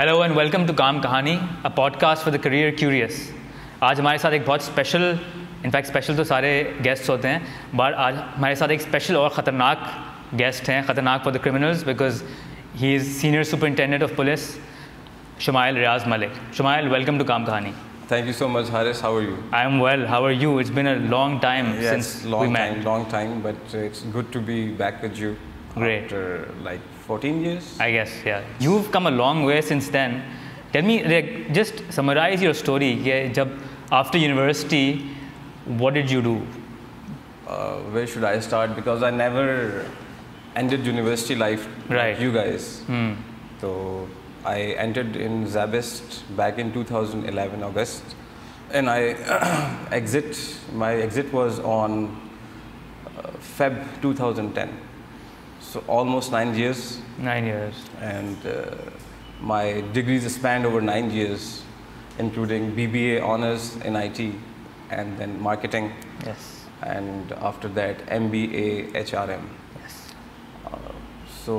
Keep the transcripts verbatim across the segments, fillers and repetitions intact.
Hello and welcome to Kaam Kahani, a podcast for the career curious. आज हमारे साथ एक बहुत स्पेशल, इनफैक्ट स्पेशल तो सारे गेस्ट्स होते हैं, बट आज हमारे साथ एक स्पेशल और ख़तरनाक गेस्ट हैं, ख़तरनाक for the criminals because he is senior superintendent of police, Shumail Riaz Malik. Shumail, welcome to Kaam Kahani. Thank you so much, Haris. How are you? I am well. How are you? It's been a long time Yes, since long we met. time, long time, but uh, it's good to be back with you. Great. After like fourteen years. I guess, yeah. You've come a long way since then. Tell me, like, just summarize your story. Yeah, jab after university, what did you do? Uh, where should I start? Because I never ended university life Right. like you guys. Hmm. So I entered in Zabist back in two thousand eleven August, and I exit. My exit was on uh, Feb two thousand ten. So almost nine years. Nine years. And uh, my degrees spanned over nine years, including B B A honors in I T, and then marketing, Yes. and after that M B A H R M. Yes. Uh, so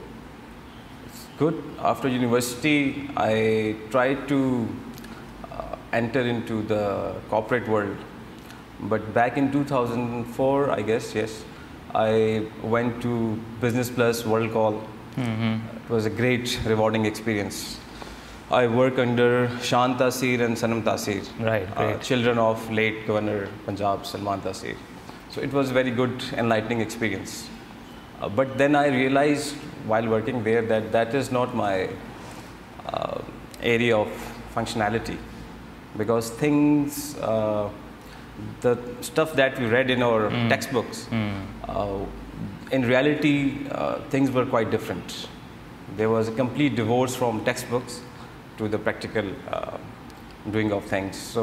it's good. After university, I tried to uh, enter into the corporate world, but back in two thousand four, I guess, yes, I went to Business Plus World Call. Mm-hmm. It was a great, rewarding experience. I work under Shan Taseer and Sanam Taseer, Right, uh, great. children of late Governor Punjab Salman Taseer. So it was very good, enlightening experience. Uh, but then I realized while working there that that is not my uh, area of functionality, because things, uh, the stuff that we read in our Mm. textbooks, Mm. uh, in reality, uh, things were quite different. There was a complete divorce from textbooks to the practical uh, doing of things. So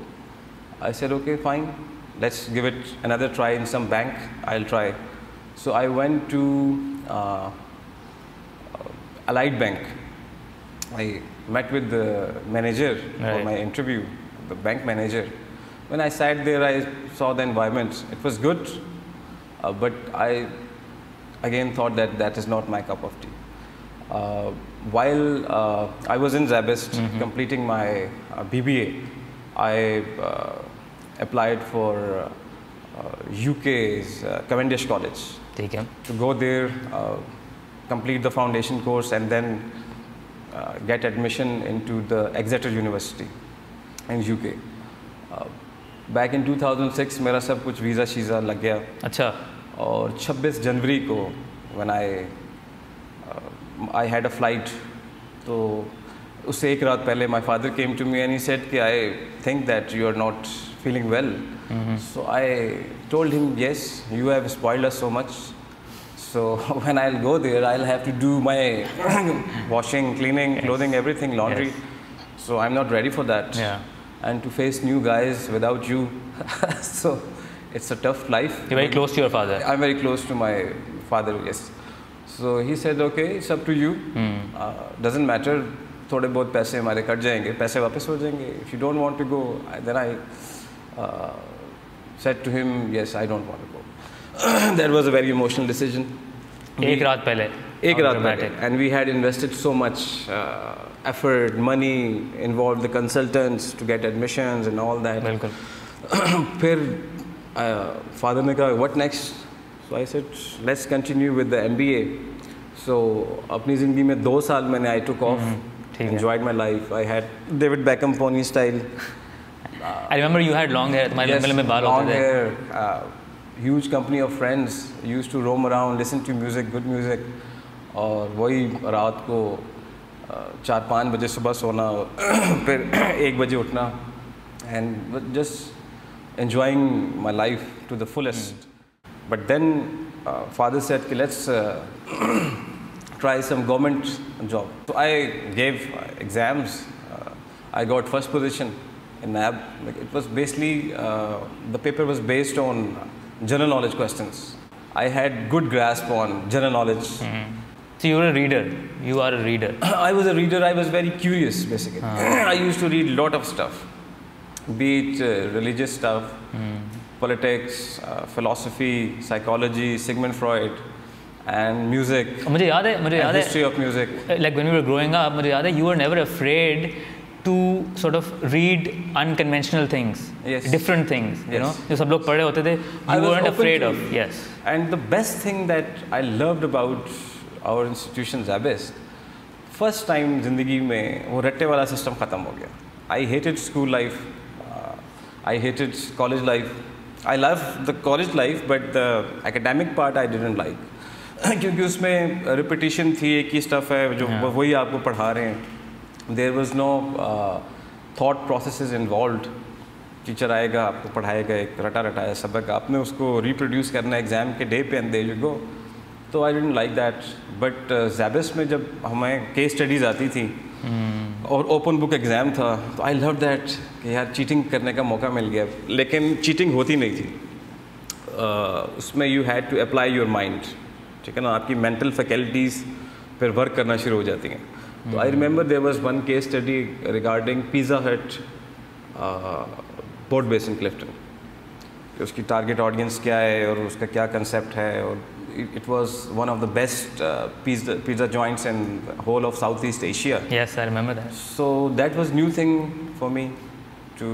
I said, okay, fine, let's give it another try in some bank. I'll try. So I went to uh, Allied Bank. I met with the manager for Right. my interview, the bank manager. When I sat there, I saw the environment. It was good, uh, but I again thought that that is not my cup of tea. Uh, while uh, I was in Zabist Mhm. completing my uh, B B A, I uh, applied for uh, uh, U K's uh, Cavendish College ठीक है. to go there, uh, complete the foundation course, and then uh, get admission into the Exeter University in U K. Uh, back in two thousand six, मेरा सब कुछ visa Sheeza लग गया. अच्छा. और छब्बीस जनवरी को when I uh, I had a flight, तो उससे एक रात पहले my father came to me and he said कि I think that you are not feeling well. Mm-hmm. So I told him, yes, you have spoiled us so much. So when I'll go there, I'll have to do my washing, cleaning, Yes. clothing, everything, laundry. Yes. So I'm not ready for that. Yeah. And to face new guys without you, so it's a tough life. You're very close to your father. I'm very close to my father, yes. So he said, okay, it's up to you. Hmm. Uh, doesn't matter. थोड़े बहुत पैसे हमारे cut जाएंगे, पैसे वापस हो जाएंगे. If you don't want to go, I- then I uh, said to him, yes, I don't want to go. That was a very emotional decision. एक रात पहले. एक How रात पहले. dramatic. And we had invested so much uh, effort, money, involved the consultants to get admissions and all that. बिल्कुल. फिर father ने कहा what next? So I said let's continue with the M B A. So अपनी ज़िंदगी में दो साल मैंने I took off, ठीक है. enjoyed my life. I had David Beckham pony style. I remember you had long hair. तुम्हारे Yes, लंबे लंबे बाल long होते थे. hair, uh, huge company of friends. Used to roam around, listen to music, good music. और वही रात को uh, चार पाँच बजे सुबह सोना, फिर एक बजे उठना, and just enjoying my life to the fullest. Mm. But then uh, father said, okay, let's uh, try some government job. So I gave uh, exams. Uh, I got first position in N A B. Like, it was basically, uh, the paper was based on general knowledge questions. I had good grasp on general knowledge. Mm-hmm. So you were a reader. You are a reader. I was a reader. I was very curious, basically. Ah. I used to read a lot of stuff, be it uh, religious stuff, Mm. politics, uh, philosophy, psychology, Sigmund Freud, and music. मुझे याद है मुझे याद है history of music. Like when we were growing up, मुझे याद है you were never afraid to sort of read unconventional things, yes. different things, you yes. know, जो सब लोग पढ़े होते थे, you weren't afraid of, yes. And the best thing that I loved about our institution Zabist, first time ज़िंदगी में वो रट्टे वाला सिस्टम ख़त्म हो गया. I hated school life, uh, I hated college life. I loved the college life, but the academic part I didn't like. क्योंकि उसमें repetition थी, एक ही स्टफ है जो yeah. वही आपको पढ़ा रहे हैं. There was no thought processes involved. Teacher आएगा, आपको पढ़ाएगा एक रटा रटाया सबक, आपने उसको रिप्रोड्यूस करना है एग्ज़ाम के डे पे एंड देयर यू गो. तो I didn't like that. But SZABIST में जब हमें केस स्टडीज़ आती थी hmm. और ओपन बुक एग्ज़ाम था, तो आई लव दैट कि यार चीटिंग करने का मौका मिल गया. लेकिन चीटिंग होती नहीं थी. uh, उसमें you had to apply your mind. ठीक है ना, आपकी मेंटल फैकल्टीज़ फिर वर्क करना शुरू हो जाती हैं. तो I remember there was one case study regarding Pizza Hut Boat Basin Clifton. उसकी टारगेट ऑडियंस क्या है और उसका क्या कंसेप्ट है. और it was one of the best pizza pizza joints in whole of South East Asia. Yes, I remember that. So that was new thing for me to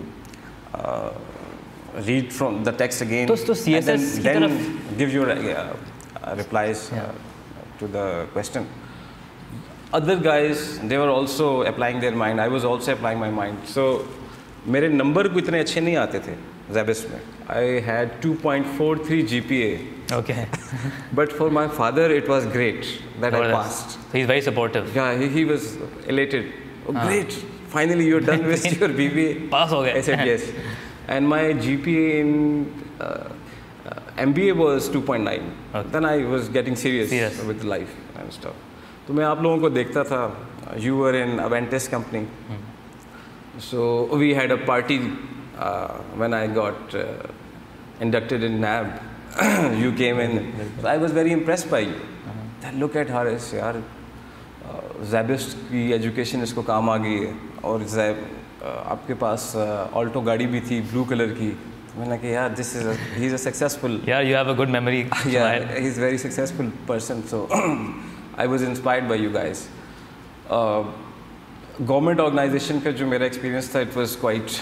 read from the text again. तो तो C S S and then, then give your uh, uh, replies yeah. uh, to the question. Other guys, they were also applying their mind. I was also applying my mind. So मेरे number को इतने अच्छे नहीं आते थे ज़ैबिस्ट में. I had two point four three G P A. Okay. But for my father, it was great that oh, I passed. So he's very supportive. Yeah, he, he was elated. Oh, ah. Great! Finally, you're done with your B B A. Pass हो गए. I said yes. And my G P A in uh, uh, M B A was two point nine. Okay. Then I was getting serious, serious with life and stuff. तो मैं आप लोगों को देखता था. You were in Aventis company. Hmm. So we had a party uh, when I got uh, inducted in N A B. You came in. So I was very impressed by you. Uh-huh. Then look at Haris, यार ज़ैबिस्ट की education इसको काम आ गई है. और ज़ैब आपके पास Alto गाड़ी भी थी ब्लू कलर की. मैंने कहा यार this is he is a successful. यार you have a good memory. या he is very successful person. So I was inspired by you guys. Government organization का जो मेरा एक्सपीरियंस था, it was quite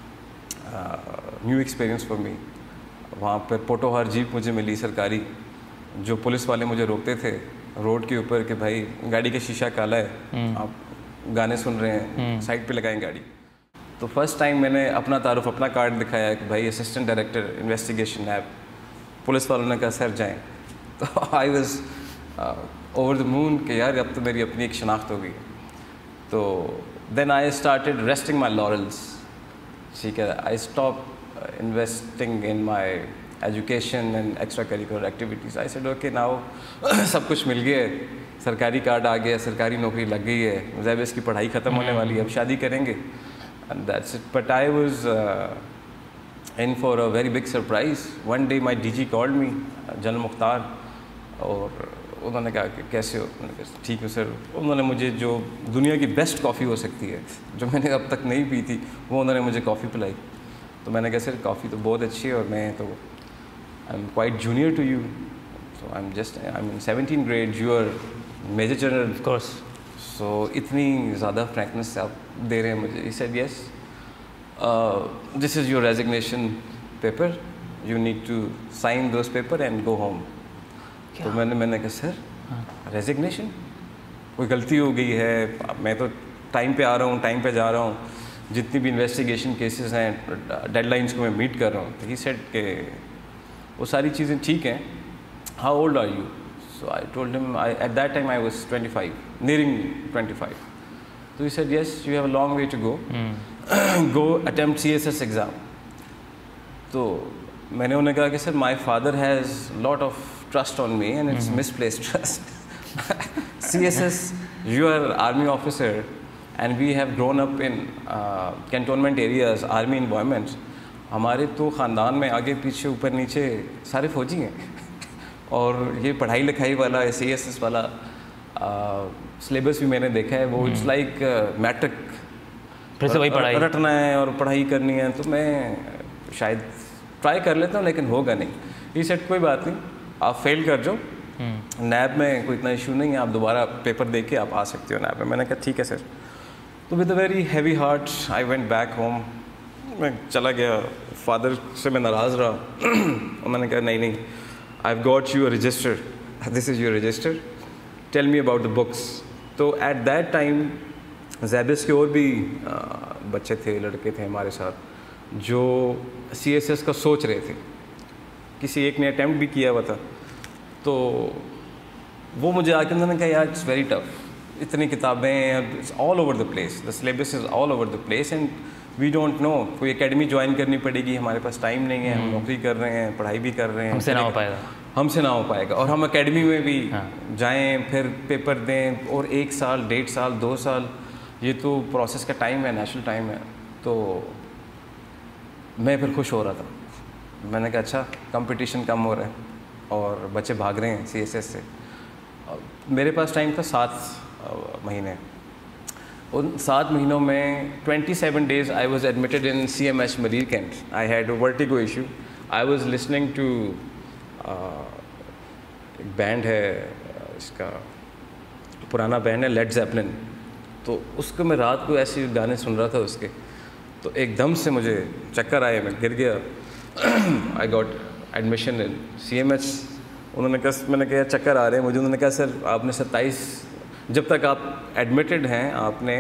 new experience for me. वहाँ पर Potohar jeep मुझे मिली सरकारी. जो पुलिस वाले मुझे रोकते थे रोड के ऊपर कि भाई गाड़ी का शीशा काला है, hmm. आप गाने सुन रहे हैं, hmm. साइड पे लगाएं गाड़ी. तो फर्स्ट टाइम मैंने अपना तारुफ अपना कार्ड दिखाया कि भाई assistant director investigation app. Police वालों ने कहा सर जाएं. तो I was over the moon कि यार अब तो मेरी अपनी एक शनाख्त हो गई. तो then I started resting my laurels. ठीक है, I stop investing in my education and extra curricular activities. I said okay now सब कुछ मिल गया है, सरकारी कार्ड आ गया, सरकारी नौकरी लग गई है, ज़ैबिस्ट की पढ़ाई ख़त्म होने वाली है, अब शादी करेंगे. And that's it. But I was uh, in for a very big surprise. One day my D G called me, general Mukhtar, और उन्होंने कहा कि कैसे हो. मैंने कहा ठीक है सर. उन्होंने मुझे जो दुनिया की बेस्ट कॉफ़ी हो सकती है, जो मैंने अब तक नहीं पी थी, वो उन्होंने मुझे कॉफ़ी पिलाई. तो मैंने कहा सर कॉफ़ी तो बहुत अच्छी है और मैं तो I am quite junior to you. So I am just I am in seventeen grade, you are major general. Of course. सो इतनी ज़्यादा फ्रैंकनेस से आप दे रहे हैं मुझे. He said yes, this is your resignation paper, you need to sign those paper and go home. तो मैंने मैंने कहा सर रेजिग्नेशन, कोई गलती हो गई है, मैं तो टाइम पे आ रहा हूँ, टाइम पे जा रहा हूँ, जितनी भी इन्वेस्टिगेशन केसेस हैं डेडलाइंस को मैं मीट कर रहा हूँ. तो ही सेड के वो सारी चीज़ें ठीक हैं, how old are you. So I told him, I, at that time I was twenty-five, nearing twenty-five. So he said, yes, you have a long way to go. Mm. Go attempt C S S exam. तो मैंने उन्हें कहा कि sir my father has lot of trust on me and it's mm. misplaced trust. C S S, you are army officer and we have grown up in uh, cantonment areas, army environments. हमारे तो ख़ानदान में आगे पीछे ऊपर नीचे सारे फौजी हैं. और ये पढ़ाई लिखाई वाला एस सी एस एस वाला सिलेबस भी मैंने देखा है. वो इट्स लाइक मैट्रिक, फिर से वही पढ़ाई रटना है और पढ़ाई करनी है. तो मैं शायद ट्राई कर लेता हूँ लेकिन होगा नहीं. ये सेट कोई बात नहीं, आप फेल कर जाओ, नैब में कोई इतना इशू नहीं है, आप दोबारा पेपर दे के आप आ सकते हो नैब में। मैंने कहा ठीक है सर। तो with a very heavy heart I went back home. मैं चला गया, फादर से मैं नाराज़ रहा और मैंने कहा नहीं नहीं, I have got you a register, this is your register, tell me about the books. तो एट दैट टाइम ज़ैबिस के और भी आ, बच्चे थे, लड़के थे हमारे साथ जो सी एस एस का सोच रहे थे, किसी एक ने अटैम्प्ट भी किया हुआ था। तो वो मुझे आके उन्होंने कहा यार इट्स वेरी टफ, इतनी किताबें, it's all over the place, the syllabus is all over the place and we don't know, कोई एकेडमी ज्वाइन करनी पड़ेगी, हमारे पास टाइम नहीं है, हम नौकरी कर रहे हैं, पढ़ाई भी कर रहे हैं, हमसे ना हो पाएगा हमसे ना हो पाएगा और हम एकेडमी में भी हाँ। जाएं, फिर पेपर दें और एक साल, डेढ़ साल, दो साल, ये तो प्रोसेस का टाइम है, नेशनल टाइम है। तो मैं फिर खुश हो रहा था। मैंने कहा अच्छा कंपटीशन कम हो रहा है और बच्चे भाग रहे हैं सी एस एस से। मेरे पास टाइम था सात महीने। उन सात महीनों में twenty seven days I was admitted in C M H Malir cantt. I had vertigo issue. I was listening to एक बैंड है, इसका पुराना बैंड है लेड ज़ेपलिन। तो उसको मैं रात को ऐसे गाने सुन रहा था उसके, तो एकदम से मुझे चक्कर आए, मैं गिर गया। I got admission in C M H. उन्होंने कहा, मैंने कहा चक्कर आ रहे हैं मुझे। उन्होंने कहा सर आपने सत्ताईस, जब तक आप एडमिटेड हैं आपने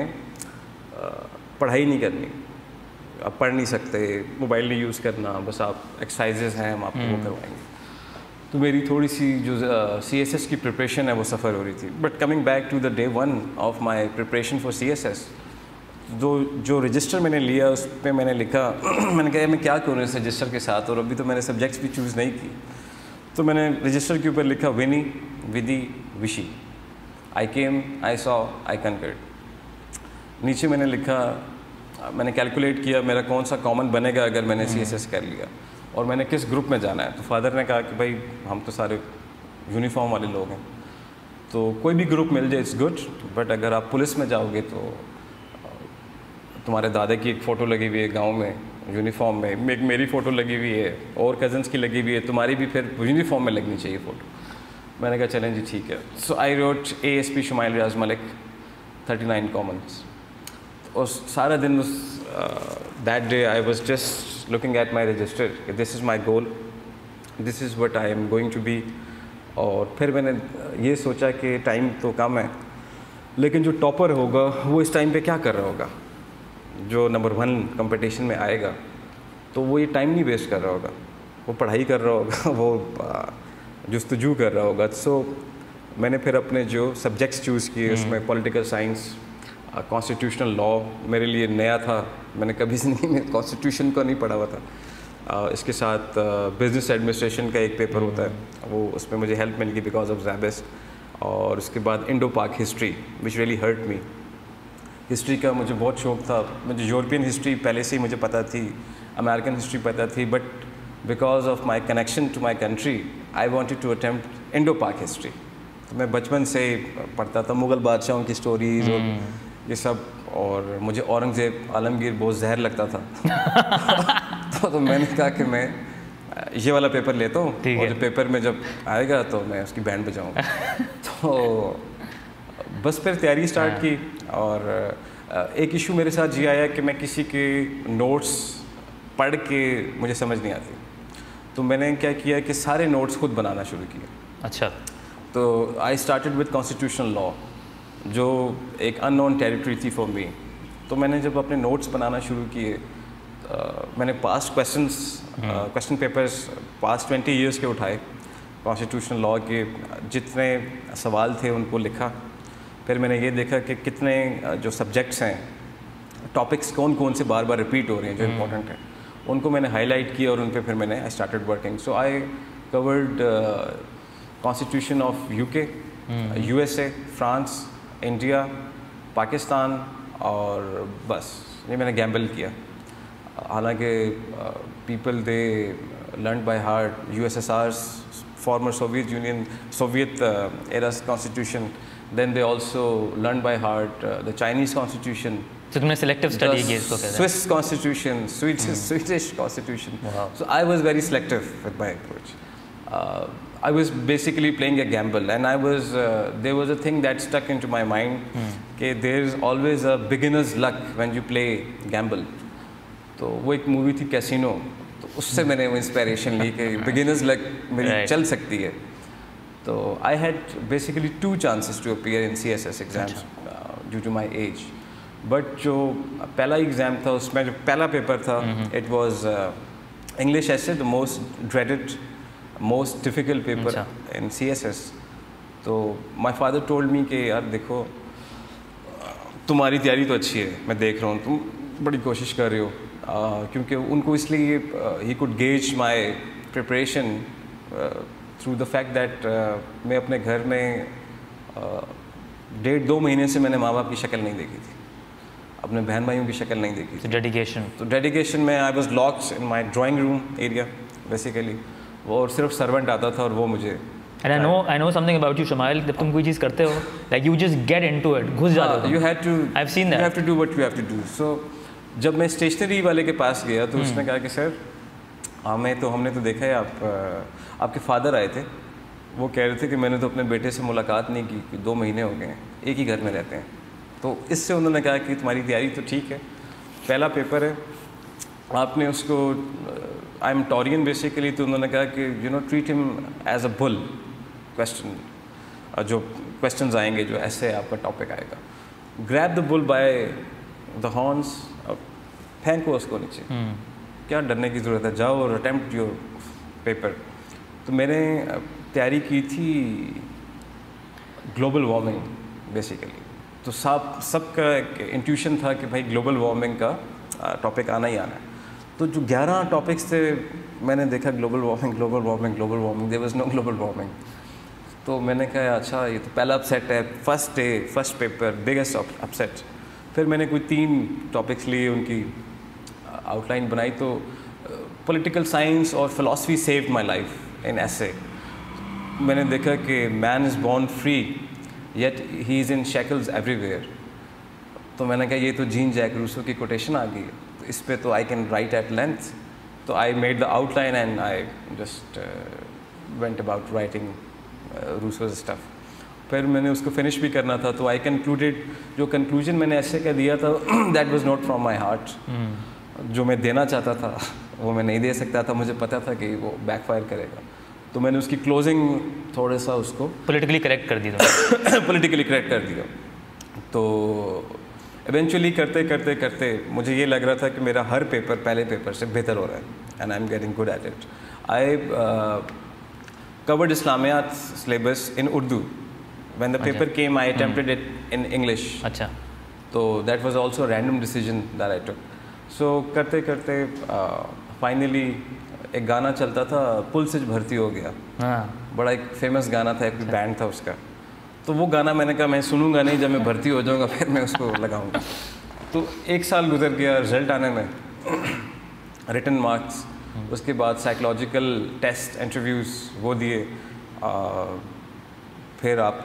पढ़ाई नहीं करनी, आप पढ़ नहीं सकते, मोबाइल नहीं यूज़ करना, बस आप एक्सरसाइजेज हैं हम आपको वो करवाएंगे। तो मेरी थोड़ी सी जो सी एस एस की प्रिपरेशन है वो सफ़र हो रही थी। But coming back to the day one of my preparation for C S S, जो जो रजिस्टर मैंने लिया उस पर मैंने लिखा मैंने कहा मैं क्या करूँ इस रजिस्टर के साथ, और अभी तो मैंने सब्जेक्ट्स भी चूज़ नहीं की। तो मैंने रजिस्टर के ऊपर लिखा विनी, विधि, विशी। I came, I saw, I conquered. नीचे मैंने लिखा, मैंने कैलकुलेट किया मेरा कौन सा कॉमन बनेगा अगर मैंने सी एस एस कर लिया और मैंने किस ग्रुप में जाना है। तो फादर ने कहा कि भाई हम तो सारे यूनिफॉर्म वाले लोग हैं, तो कोई भी ग्रुप मिल जाए इट्स गुड, बट अगर आप पुलिस में जाओगे तो तुम्हारे दादा की एक फ़ोटो लगी हुई है गांव में यूनिफॉर्म में, एक मेरी फ़ोटो लगी हुई है और कज़न्स की लगी हुई है, तुम्हारी भी फिर यूनिफॉर्म में लगनी चाहिए फ़ोटो। मैंने कहा चलें जी ठीक है। So I wrote A S P Shumail Riaz Malik, thirty nine commons. और सारा दिन उस that day I was just looking at my register, this is my goal, this is what I am going to be. और फिर मैंने ये सोचा कि टाइम तो कम है, लेकिन जो टॉपर होगा वो इस टाइम पे क्या कर रहा होगा, जो नंबर वन कंपटीशन में आएगा तो वो ये टाइम नहीं वेस्ट कर रहा होगा, वो पढ़ाई कर रहा होगा, वो जुस्तजू कर रहा होगा। सो so, मैंने फिर अपने जो सब्जेक्ट्स चूज़ किए उसमें पॉलिटिकल साइंस, कॉन्स्टिट्यूशनल लॉ मेरे लिए नया था, मैंने कभी से नहीं कॉन्स्टिट्यूशन को नहीं पढ़ा हुआ था। uh, इसके साथ बिजनेस uh, एडमिनिस्ट्रेशन का एक पेपर होता है, वो उसमें मुझे हेल्प मिल गई बिकॉज ऑफ ज़ैबिस। और उसके बाद Indo Pak history which really hurt me. History का मुझे बहुत शौक़ था, मुझे यूरोपियन हिस्ट्री पहले से ही मुझे पता थी, अमेरिकन हिस्ट्री पता थी, but because of my connection to my country I wanted to attempt Indo Pak history. तो मैं बचपन से पढ़ता था मुग़ल बादशाहों की स्टोरीज़ और ये सब, और मुझे औरंगज़ेब आलमगीर बहुत जहर लगता था तो, तो मैंने कहा कि मैं ये वाला पेपर लेता हूँ और जो पेपर में जब आएगा तो मैं उसकी बैंड बजाऊँगा तो बस फिर तैयारी स्टार्ट की। और एक इशू मेरे साथ ये आया कि मैं किसी के नोट्स पढ़ के मुझे समझ नहीं आती, तो मैंने क्या किया कि सारे नोट्स खुद बनाना शुरू किए। अच्छा। तो I started with constitutional law, जो एक अननोन टेरिटरी थी फॉर मी। तो मैंने जब अपने नोट्स बनाना शुरू किए, मैंने past questions, question papers past twenty years के उठाए, कॉन्स्टिट्यूशनल लॉ के जितने सवाल थे उनको लिखा। फिर मैंने ये देखा कि कितने जो सब्जेक्ट्स हैं, टॉपिक्स कौन कौन से बार बार रिपीट हो रहे हैं जो इम्पोर्टेंट हैं, उनको मैंने हाईलाइट किया और उन पे फिर मैंने I started working. So I covered constitution of UK, USA, France, India, Pakistan, और बस ये मैंने गैम्बल किया। हालांकि people they learn by heart USSR's former Soviet Union, Soviet uh, era's constitution. Then they also learned by heart uh, the Chinese constitution. So तुमने selective study किया इसको कहते हैं? Swiss constitution, Swedish, hmm. Swedish constitution. Wow. So I was very selective with my approach. Uh, I was basically playing a gamble, and I was uh, there was a thing that stuck into my mind. कि there is always a beginner's luck when you play gamble. तो वो एक movie थी casino, तो उससे मैंने वो inspiration ली कि beginner's luck मेरी Right. चल सकती है. तो I had basically two chances to appear in C S S exams uh, due to my age. But जो पहला एग्ज़ाम था उसमें जो पहला पेपर था, it was uh, English essay, the most dreaded, most difficult paper अच्छा. in C S S. तो my father told me कि यार देखो तुम्हारी तैयारी तो अच्छी है, मैं देख रहा हूँ तुम बड़ी कोशिश कर रहे हो, uh, क्योंकि उनको इसलिए uh, he could gauge my preparation uh, through the fact that uh, मैं अपने घर में uh, डेढ़ दो महीने से मैंने माँ बाप की शक्ल नहीं देखी थी, अपने बहन भाइयों की शक्ल नहीं देखी थी. डेडिकेशन. तो डेडिकेशन में I was locked in my drawing room area basically, वो और सिर्फ सर्वेंट आता था और वो मुझे. And I know I know something about you, Shamail. जब तुम कोई चीज़ करते हो, like you just get into it, घुस जाते हो. You have to I've seen that. You have to do what you have to do. सो जब मैं स्टेशनरी वाले के पास गया तो उसने कहा कि सर हमें तो हमने तो देखा है आप uh, आपके फादर आए थे, वो कह रहे थे कि मैंने तो अपने बेटे से मुलाकात नहीं की कि दो महीने हो गए हैं, एक ही घर में रहते हैं. तो इससे उन्होंने कहा कि तुम्हारी तैयारी तो ठीक है, पहला पेपर है, आपने उसको आई एम टॉरियन बेसिकली, तो उन्होंने कहा कि you know treat him as a bull. Question जो क्वेश्चंस आएंगे, जो ऐसे आपका टॉपिक आएगा, grab the bull by the horns, फेंको उसको नीचे. क्या डरने की ज़रूरत है, जाओ और अटेम्प्ट योर पेपर. तो मैंने तैयारी की थी ग्लोबल वार्मिंग बेसिकली. तो सब सबका इंट्यूशन था कि भाई ग्लोबल वार्मिंग का टॉपिक आना ही आना है. तो जो ग्यारह टॉपिक्स थे मैंने देखा global warming global warming global warming, there was no global warming. तो मैंने कहा अच्छा ये तो पहला अपसेट है, first day first paper biggest upset. फिर मैंने कोई तीन टॉपिक्स लिए, उनकी आउटलाइन बनाई. तो पॉलिटिकल साइंस और philosophy saved my life in essay. मैंने देखा कि man is born free yet he is in shackles everywhere. तो मैंने कहा ये तो जीन जैक रूसो की कोटेशन आ गई है, तो इस पे तो I can write at length. तो I made the outline and I just went about writing Rousseau's stuff. फिर मैंने उसको फिनिश भी करना था, तो आई कंक्लूडेड, जो कंक्लूजन मैंने ऐसे का दिया था that was not from my heart. जो मैं देना चाहता था वो मैं नहीं दे सकता था, मुझे पता था कि वो बैकफायर करेगा. तो मैंने उसकी क्लोजिंग थोड़ा सा उसको पॉलिटिकली करेक्ट कर दी पॉलिटिकली करेक्ट कर दिया. तो इवेंचुअली करते करते करते मुझे ये लग रहा था कि मेरा हर पेपर पहले पेपर से बेहतर हो रहा है, and I am getting good at it. I covered Islamiyat syllabus in Urdu. When the paper came, I attempted it in English. अच्छा. So that was also a random decision that I took. So करते करते finally एक गाना चलता था, पुल से भर्ती हो गया. हाँ. बड़ा एक फेमस गाना था, एक बैंड था उसका. तो वो गाना मैंने कहा मैं सुनूंगा नहीं, जब मैं भर्ती हो जाऊंगा फिर मैं उसको लगाऊंगा. तो एक साल गुजर गया रिजल्ट आने में, रिटन मार्क्स, उसके बाद साइकोलॉजिकल टेस्ट इंटरव्यूज़ वो दिए, फिर आप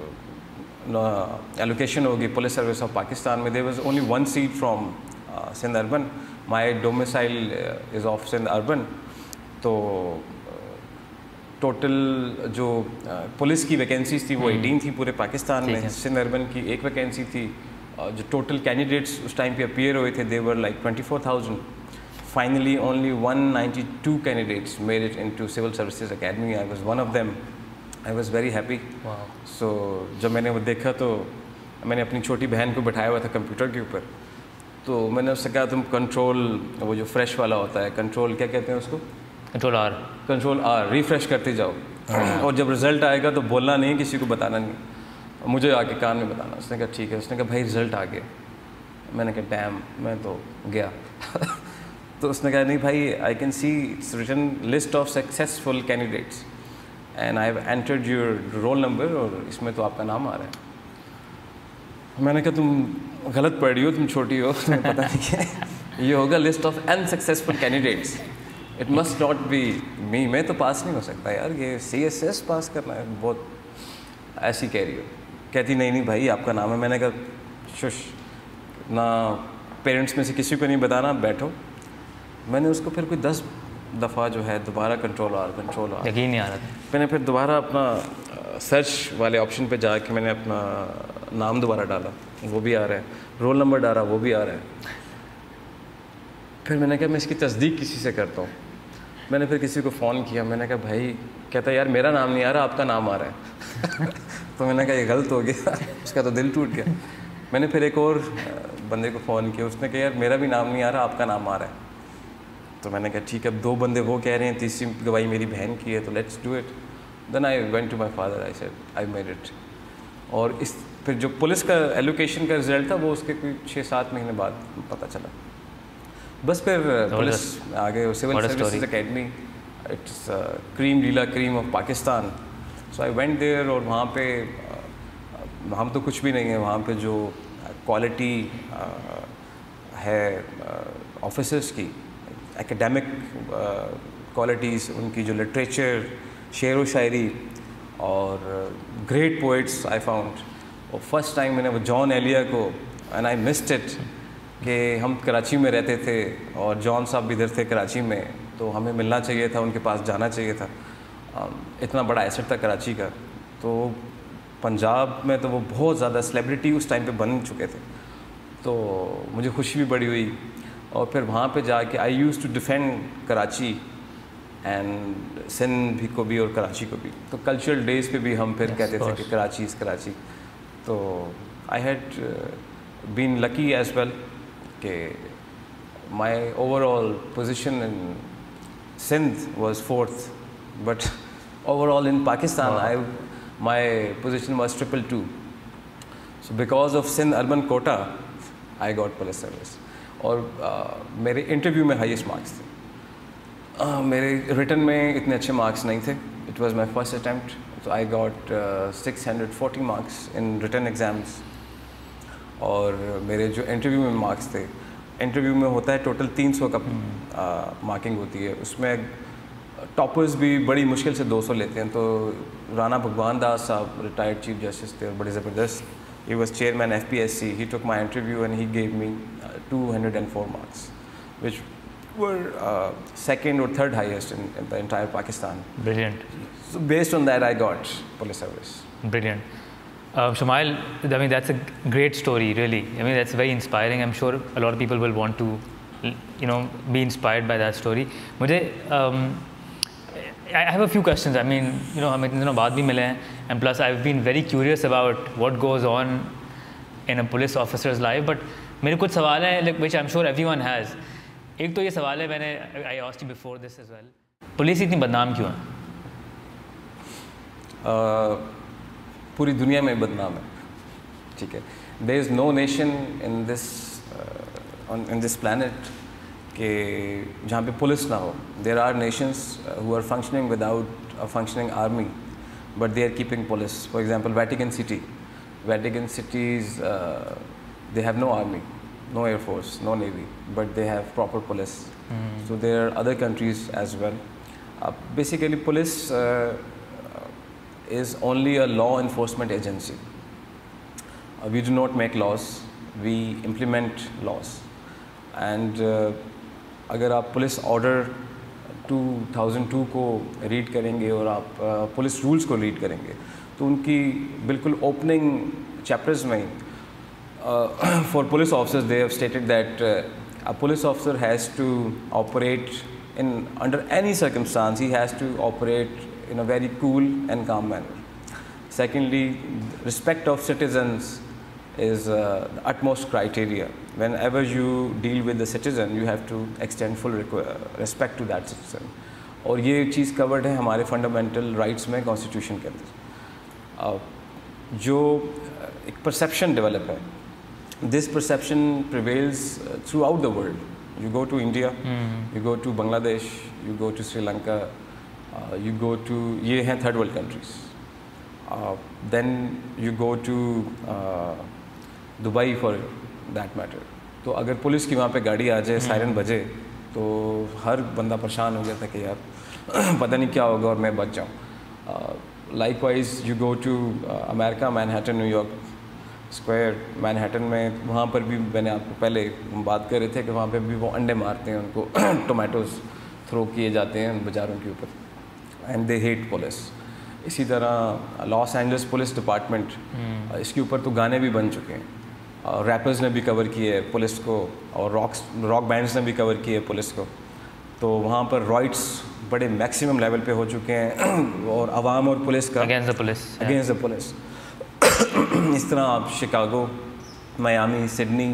एलोकेशन होगी पुलिस सर्विस ऑफ पाकिस्तान में. There was only one seat from Sindh urban, my domicile is of Sindh urban. तो टोटल जो पुलिस की वैकेंसीज थी वो अठारह थी पूरे पाकिस्तान में. सिंध अर्बन की एक वैकेंसी थी. जो टोटल कैंडिडेट्स उस टाइम पे अपीयर हुए थे they were like twenty four thousand. Finally, only one hundred ninety-two candidates made it into Civil Services Academy. I was one of them. I was very happy. Wow. So जब मैंने वो देखा तो मैंने अपनी छोटी बहन को बैठाया हुआ था कंप्यूटर के ऊपर. तो मैंने उससे कहा तुम कंट्रोल, वो जो फ्रेश वाला होता है, कंट्रोल क्या कहते हैं उसको, control R control R refresh करते जाओ. और जब रिज़ल्ट आएगा तो बोलना नहीं, किसी को बताना नहीं, मुझे आके कान में बताना. उसने कहा ठीक है. उसने कहा भाई रिज़ल्ट आ गया. मैंने कहा डैम, मैं तो गया. तो उसने कहा नहीं भाई, I can see it's written list of successful candidates and I have entered your roll number, और इसमें तो आपका नाम आ रहा है. मैंने कहा तुम गलत पढ़ रही हो, तुम छोटी हो, तुम्हें पता नहीं है. ये होगा list of unsuccessful candidates, it must not be me. मैं तो पास नहीं हो सकता यार, ये सी एस एस पास करना है. बहुत ऐसी कह रही हो. कहती नहीं नहीं भाई आपका नाम है. मैंने कहा शुश, ना पेरेंट्स में से किसी को नहीं बताना, बैठो. मैंने उसको फिर कोई दस दफ़ा जो है दोबारा कंट्रोल आर कंट्रोल आर यकीन नहीं आ रहा था। मैंने फिर दोबारा अपना सर्च वाले ऑप्शन पे जाके मैंने अपना नाम दोबारा डाला, वो भी आ रहा है, रोल नंबर डाला, वो भी आ रहा है। फिर मैंने कहा मैं इसकी तस्दीक किसी से करता हूँ। मैंने फिर किसी को फ़ोन किया, मैंने कहा भाई, कहता यार मेरा नाम नहीं आ रहा, आपका नाम आ रहा है। तो मैंने कहा ये गलत हो गया, उसका तो दिल टूट गया। मैंने फिर एक और बंदे को फ़ोन किया, उसने कहा यार मेरा भी नाम नहीं आ रहा, आपका नाम आ रहा है। तो मैंने कहा ठीक है, अब दो बंदे वो कह रहे हैं, तीसरी गवाही मेरी बहन की है, तो let's do it. Then I went to my father, I said I made it. और इस फिर जो पुलिस का एलोकेशन का रिजल्ट था वो उसके कोई छः सात महीने बाद पता चला। बस फिर पुलिस आ गए, civil services academy, it's cream लीला cream of Pakistan. So I went there, और वहाँ पे हम तो कुछ भी नहीं है, वहाँ पे जो क्वालिटी है ऑफिसर्स की, एकेडमिक क्वालिटीज़, उनकी जो लिटरेचर, शेर व शायरी, और ग्रेट पोइट्स आई फाउंड। और फर्स्ट टाइम मैंने वो जॉन एलिया को, एंड आई मिस्ड इट, कि हम कराची में रहते थे और जॉन साहब भी इधर थे कराची में, तो हमें मिलना चाहिए था, उनके पास जाना चाहिए था। इतना बड़ा एसेट था कराची का। तो पंजाब में तो वो बहुत ज़्यादा सेलिब्रिटी उस टाइम पे बन चुके थे, तो मुझे खुशी भी बड़ी हुई। और फिर वहाँ पे जाके I use to defend Karachi and Sindh भी को भी और कराची को भी। तो कल्चरल डेज़ पे भी हम फिर yes, कहते थे कि कराची इज़ कराची। तो I had been lucky as well कि my overall position in Sindh was fourth, but overall in Pakistan I my position was triple two. So because of Sindh urban quota I got police service. और uh, मेरे interview में highest marks थे। uh, मेरे written में इतने अच्छे marks नहीं थे, it was my first attempt, तो I got six hundred forty marks in written exams. और मेरे जो इंटरव्यू में मार्क्स थे, इंटरव्यू में होता है टोटल तीन सौ का मार्किंग uh, होती है, उसमें टॉपर्स भी बड़ी मुश्किल से दो सौ लेते हैं। तो राणा भगवान दास साहब रिटायर्ड चीफ जस्टिस थे और बड़े ज़बरदस्त, he was chairman F P S C, he took my interview and he gave me uh, two hundred four marks, which were uh, second or third highest in, in the entire Pakistan. Brilliant. So based on that I got police service. Brilliant. Uh, Shumail, I mean that's a great story really. I mean that's very inspiring. I'm sure a lot of people will want to you know be inspired by that story. मुझे um, I have a few questions. I mean, you know, हम इतने दिनों बाद भी मिले हैं, and plus I've been very curious about what goes on in a police officer's life. But मेरे कुछ सवाल हैं, like which I'm sure everyone has. एक तो ये सवाल है, मैंने I asked you before this as well. Police इतनी बदनाम क्यों है? uh, पूरी दुनिया में बदनाम है, ठीक है। There is no nation in this uh, on in this planet कि जहाँ पे पुलिस ना हो। There are nations uh, who are functioning without a functioning army, but they are keeping police. For example, Vatican City. Vatican cities, uh, they have no army, no air force, no navy, but they have proper police. Mm. So there are other countries as well. Uh, basically, police uh, is only a law enforcement agency. Uh, we do not make laws, we implement laws. And uh, अगर आप police order two thousand two को read करेंगे और आप police rules को read करेंगे, तो उनकी बिल्कुल ओपनिंग चैप्टर्स में for police officers they have stated that a police officer has to operate in under any circumstance, he has to operate in a very cool and calm manner. Secondly, respect of citizens is uh, the utmost criteria. Whenever you deal with the citizen, you have to extend full respect to that citizen. और ये चीज़ covered है हमारे fundamental rights में constitution के अंदर. uh, जो एक perception develop है, this perception prevails uh, throughout the world. You go to India, mm-hmm. you go to Bangladesh, you go to Sri Lanka, uh, you go to ये हैं third world countries. Uh, then you go to uh, Dubai for that matter. तो अगर police की वहाँ पे गाड़ी आ जाए, siren बजे, तो हर बंदा परेशान हो गया था कि यार पता नहीं क्या होगा और मैं बच जाऊँ. Likewise you go to America, Manhattan, New York square, Manhattan में, वहाँ पर भी मैंने आपको पहले बात कर रहे थे कि वहाँ पे भी वो अंडे मारते हैं उनको टोमेटोज़ थ्रो किए जाते हैं बाज़ारों के ऊपर एंड दे हेट पुलिस। इसी तरह लॉस एंजल्स पुलिस डिपार्टमेंट, इसके ऊपर तो गाने भी बन चुके हैं, और रैपर्स ने भी कवर किए है पुलिस को, और रॉक्स रॉक बैंड्स ने भी कवर किए है पुलिस को। तो वहाँ पर रॉइट्स बड़े मैक्सिमम लेवल पे हो चुके हैं और आवाम और पुलिस का against the police against the police. इस तरह आप शिकागो, मियामी, सिडनी,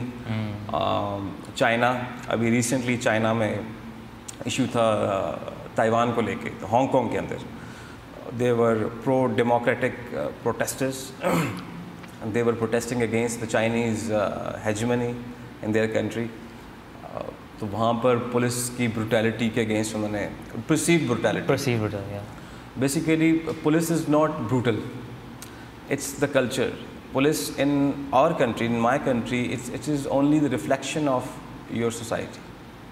चाइना, अभी रिसेंटली चाइना में इशू था ताइवान को लेके, तो हांगकांग के अंदर they were pro democratic protesters, they were protesting against the Chinese uh, hegemony in their country. uh, तो वहाँ पर पुलिस की ब्रूटैलिटी के अगेंस्ट उन्होंने perceived brutality perceived brutality yeah. Basically police is not brutal, it's the culture. Police in our country, in my country, it's, it is only the reflection of your society.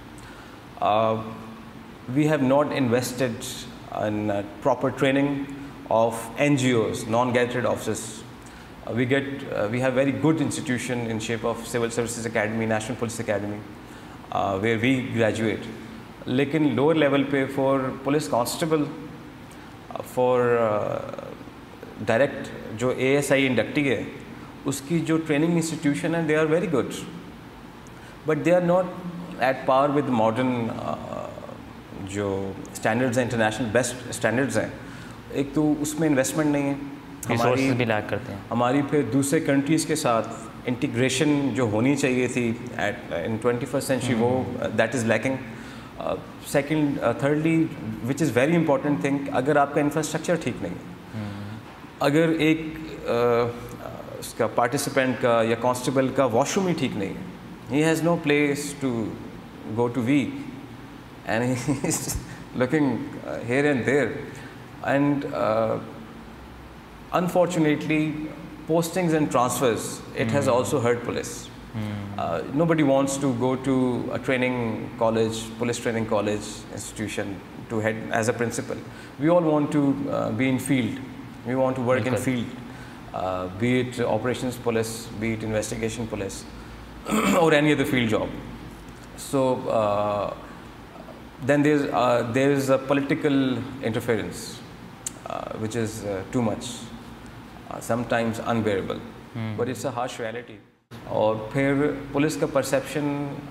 uh, we have not invested in uh, proper training of N G Os, non-gazetted officers. Uh, we get, uh, we have very good institution in shape of Civil Services Academy, National Police Academy, uh, where we graduate. लेकिन lower level पे for police constable, uh, for uh, direct जो A S I inductee है, उसकी जो training institution है, they are very good, but they are not at par with modern uh, जो standards हैं, international best standards हैं. एक तो उसमें investment नहीं है, हमारी भी लैग करते हैं हमारी, फिर दूसरे कंट्रीज़ के साथ इंटीग्रेशन जो होनी चाहिए थी at in twenty first century, वो that is lacking. Second thirdly which is very important thing, अगर आपका इंफ्रास्ट्रक्चर ठीक नहीं है, hmm. अगर एक uh, उसका पार्टिसिपेंट का या कांस्टेबल का वॉशरूम ही ठीक नहीं है, he has no place to go to we and he is looking here and there. And unfortunately, postings and transfers, it mm. has also hurt police. Mm. Uh, nobody wants to go to a training college, police training college institution to head as a principal. We all want to uh, be in field. We want to work okay. in field, uh, be it operations police, be it investigation police, or any other field job. So uh, then there's uh, there's a political interference, uh, which is uh, too much. Uh, sometimes unbearable, hmm. but it's a harsh reality. और फिर police का perception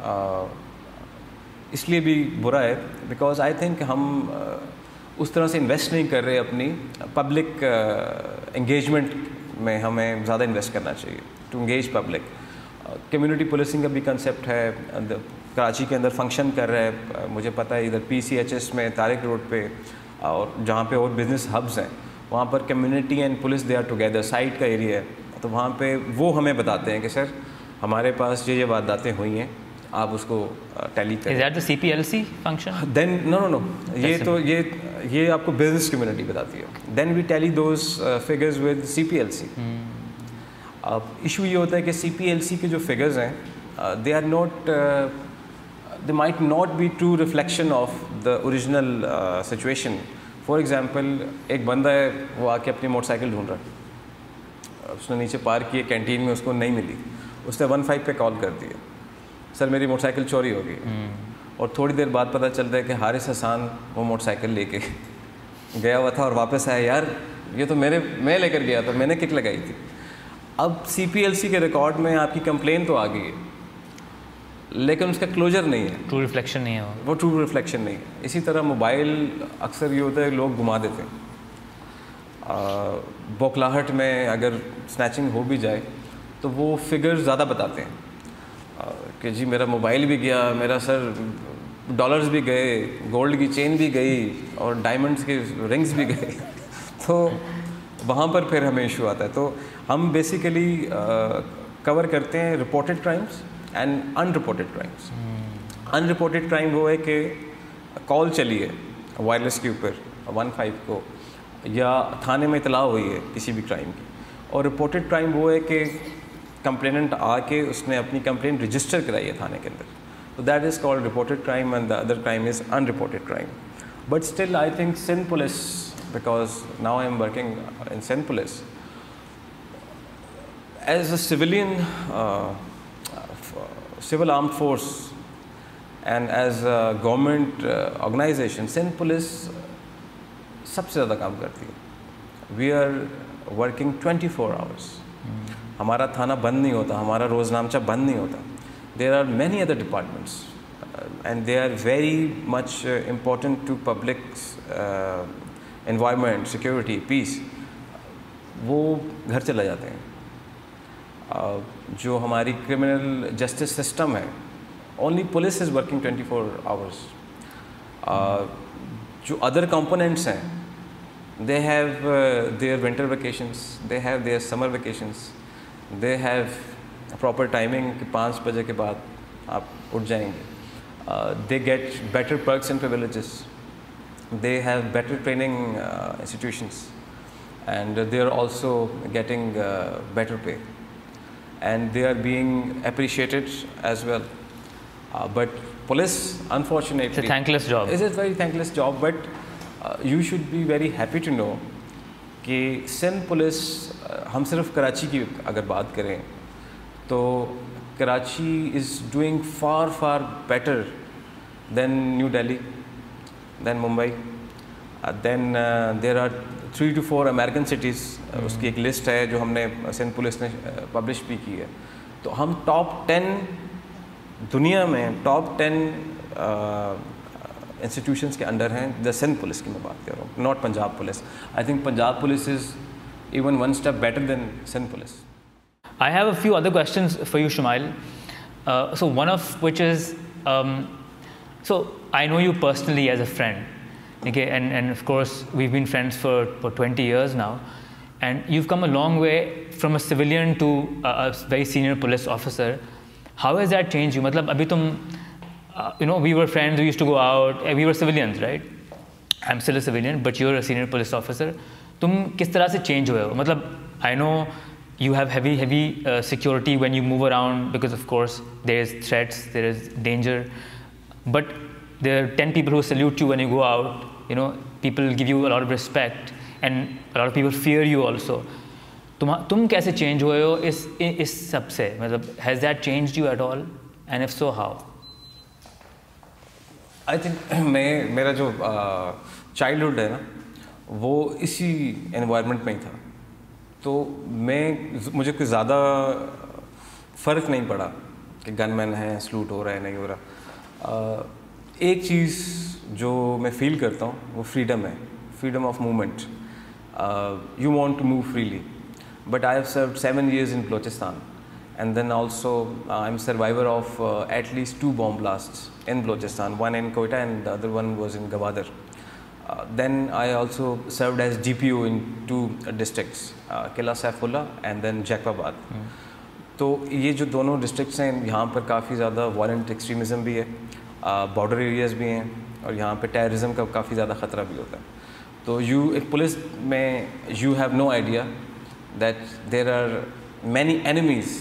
uh, इसलिए भी बुरा है because I think हम uh, उस तरह से इन्वेस्ट नहीं कर रहे अपनी पब्लिक एंगेजमेंट uh, में. हमें ज़्यादा इन्वेस्ट करना चाहिए to engage public. Community policing का भी कंसेप्ट है, कराची के अंदर फंक्शन कर रहा है. uh, मुझे पता है इधर पी सी एच एस में तारिक रोड पे और जहाँ पे और बिजनेस हब्स हैं, वहाँ पर community and police they are together, site का एरिया है. तो वहाँ पे वो हमें बताते हैं कि सर हमारे पास ये ये वारदातें हुई हैं, आप उसको टैली करें. Is that the C P L C function? Then no no no, ये तो ये ये आपको बिजनेस कम्युनिटी बताती है. Then we tally those uh, figures with C P L C. अब इशू ये होता है कि C P L C के जो फिगर्स हैं, they are not uh, they might not be true reflection of the original uh, situation. For example एक बंदा है, वो आके अपनी मोटरसाइकिल ढूंढ रहा है, उसने नीचे पार्क किए, कैंटीन में उसको नहीं मिली, उसने वन फाइव पे कॉल कर दिया, सर मेरी मोटरसाइकिल चोरी हो गई. hmm. और थोड़ी देर बाद पता चलता है कि हारिस हसान वो मोटरसाइकिल लेके गया हुआ था और वापस आया, यार ये तो मेरे मैं लेकर गया था, मैंने किक लगाई थी. अब सी पी एल सी के रिकॉर्ड में आपकी कंप्लेन तो आ गई है, लेकिन उसका क्लोजर नहीं है, ट्रू रिफ्लेक्शन नहीं है, वो ट्रू रिफ्लेक्शन नहीं है. इसी तरह मोबाइल अक्सर ये होता है लोग घुमा देते हैं. बौखलाहट में अगर स्नैचिंग हो भी जाए तो वो फिगर्स ज़्यादा बताते हैं आ, कि जी मेरा मोबाइल भी गया, मेरा सर डॉलर्स भी गए, गोल्ड की चेन भी गई और डायमंड्स के रिंग्स भी गए. तो वहाँ पर फिर हमें इशू आता है. तो हम बेसिकली कवर करते हैं reported crimes and unreported crimes. Unreported crime वो है कि कॉल चली है वायरलेस के ऊपर वन फाइव को, या थाने में इतला हुई है किसी भी क्राइम की. और रिपोर्टेड क्राइम वो है कि कंप्लेनेंट आके उसने अपनी कंप्लेंट रजिस्टर कराई है थाने के अंदर. तो that is called reported crime and the other crime is unreported crime. But still I think Sindh police, because now I am working in Sindh police as a civilian, civil armed force, and as a government organisation Sindh police सबसे ज़्यादा काम करती है। We are working twenty four hours. हमारा थाना बंद नहीं होता, हमारा रोज़नामचा बंद नहीं होता। There are many other departments and they are very much important to public environment, security, peace. वो घर चले जाते हैं। uh, जो हमारी क्रिमिनल जस्टिस सिस्टम है, only police is working twenty four hours. जो अदर कंपोनेंट्स हैं, they have uh, their winter vacations, they have their summer vacations, they have proper timing कि पाँच बजे के बाद आप उठ जाएंगे। uh, they get better perks and privileges, they have better training uh, institutions, and they are also getting uh, better pay, and they are being appreciated as well. uh, but police, unfortunately, it's a thankless job. It's a very thankless job, but you should be very happy to know कि Sindh police, हम सिर्फ कराची की अगर बात करें तो Karachi is doing far far better than new Delhi, than Mumbai, than there are three two four American cities. उसकी एक लिस्ट है जो हमने सिंध पुलिस ने पब्लिश भी की है। तो हम टॉप टेन दुनिया में, टॉप टेन इंस्टीट्यूशंस के अंडर हैं। द सिंध पुलिस की मैं बात कर रहा हूँ, not Punjab police. I think Punjab police is even one step better than Sindh Police. I have a few other questions for you, Shumail. Uh, so one of which is, um, so I know you personally as a friend, okay, and, and of course we've been friends for, for twenty years now, and you've come a long way from a civilian to a, a very senior police officer. How has that changed you? मतलब अभी तुम, uh, you know, we were friends, we used to go out, we were civilians, right? I'm still a civilian, but you're a senior police officer. तुम किस तरह से change हुए हो? मतलब I know you have heavy heavy security when you move around because of course there is threats, there is danger, but there are ten people who salute you when you go out, you know, people give you a lot of respect and a lot of people fear you also. तुम तुम कैसे change हुए हो इस इस सब से? मतलब has that changed you at all, and if so how? I think मैं, मेरा जो चाइल्डहुड uh, है ना, वो इसी एनवायरनमेंट में ही था। तो मैं, मुझे कोई ज़्यादा फ़र्क नहीं पड़ा कि गनमैन है, सलूट हो रहा है, नहीं हो रहा। एक चीज़ जो मैं फील करता हूँ वो फ्रीडम है, freedom of movement. You want to move freely, but I have served seven years in Balochistan, and then also uh, I'm a survivor of uh, at least two bomb blasts in Balochistan, one in Quetta and the other one was in Gwadar. Uh, then I also served as D P O in two uh, districts, uh, Qila Saifullah and then Jacobabad. Hmm. तो ये जो दोनों districts हैं, यहाँ पर काफ़ी ज़्यादा violent extremism भी है, बॉर्डर एरियाज़ भी हैं, और यहाँ पे टेररिज्म का काफ़ी ज़्यादा ख़तरा भी होता है। तो यू एक पुलिस में you have no idea that there are many enemies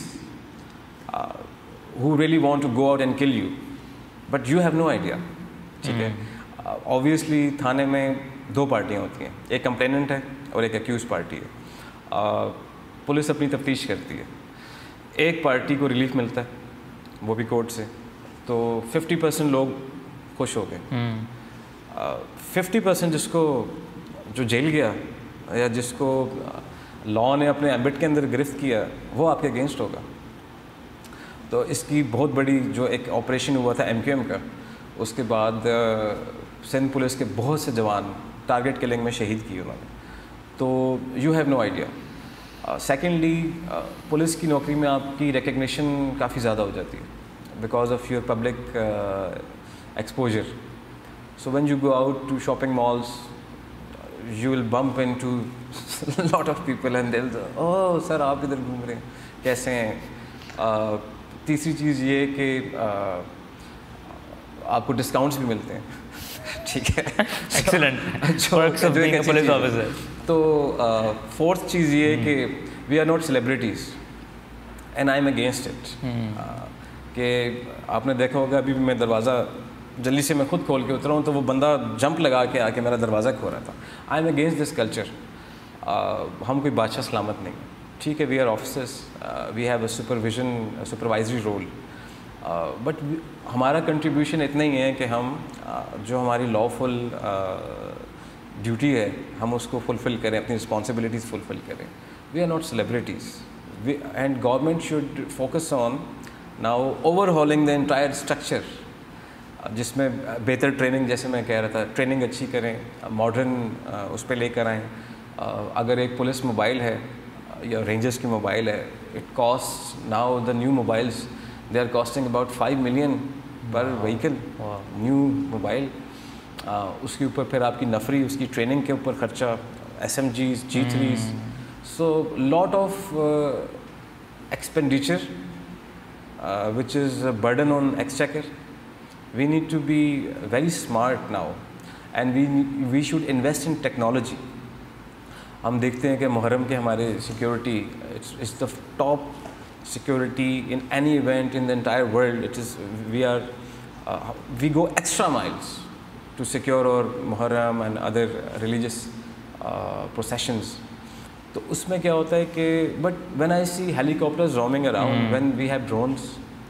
who really want to go out and kill you, but you have no idea. ठीक है, ऑब्वियसली uh, थाने में दो पार्टियाँ होती हैं, एक कंप्लेनेंट है और एक एक्यूज पार्टी है। uh, पुलिस अपनी तफ्तीश करती है, एक पार्टी को रिलीफ मिलता है, वो भी कोर्ट से, तो फिफ्टी परसेंट लोग खुश हो गए। फिफ्टी परसेंट जिसको, जो जेल गया या जिसको लॉ ने अपने एम्बिट के अंदर गिरफ्त किया, वो आपके अगेंस्ट होगा। तो इसकी बहुत बड़ी जो एक ऑपरेशन हुआ था एम क्यू एम का, उसके बाद सिंध पुलिस के बहुत से जवान टारगेट किलिंग में शहीद किए उन्होंने। तो you have no idea. Secondly, police की नौकरी में आपकी रिकग्निशन काफ़ी ज़्यादा हो जाती है because of your public exposure. So when you go out to shopping malls, you will bump into lot of people and they'll say, oh sir आप इधर घूम रहे हैं, कैसे हैं। uh, तीसरी चीज़ ये कि uh, आपको डिस्काउंट्स भी मिलते हैं। ठीक है, excellent perks of being a police officer. तो फोर्थ uh, चीज़ ये कि we are not celebrities and I am against it. कि आपने देखा होगा, अभी भी मैं दरवाज़ा जल्दी से मैं खुद खोल के उतरा हूँ तो वो बंदा जंप लगा के आके मेरा दरवाज़ा खो रहा था। I am against this culture. हम कोई बादशाह सलामत नहीं, ठीक है, we are officers, we have a supervision, supervisory role, but हमारा कंट्रीब्यूशन इतना ही है कि हम uh, जो हमारी लॉफुल ड्यूटी है हम उसको फुलफ़िल करें, अपनी रिस्पॉन्सिबिलिटीज़ फुलफ़िल करें. We are not celebrities and government should focus on now overhauling the entire structure, जिसमें बेहतर ट्रेनिंग, जैसे मैं कह रहा था, ट्रेनिंग अच्छी करें, मॉडर्न उस पर लेकर आएँ. अगर एक पुलिस मोबाइल है या रेंजर्स की मोबाइल है, it cost now the new mobiles they are costing about five million per vehicle, new mobile. उसके ऊपर फिर आपकी नफरी, उसकी ट्रेनिंग के ऊपर खर्चा, S M Gs, G threes, so lot of expenditure which is burden on exchequer. We need to be very smart now and we we should invest in technology. हम देखते हैं कि मुहर्रम के हमारे security, it's it's the top security in any event in the entire world. It is we are uh, we go extra miles to secure our Muharram and other religious uh, processions. तो उसमें क्या होता है कि but when I see helicopters roaming around, mm. when we have drones,